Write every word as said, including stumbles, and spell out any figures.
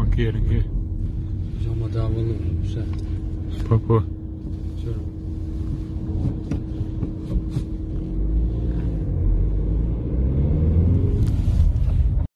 Oké, oké. Is allemaal daar wel op. Papa.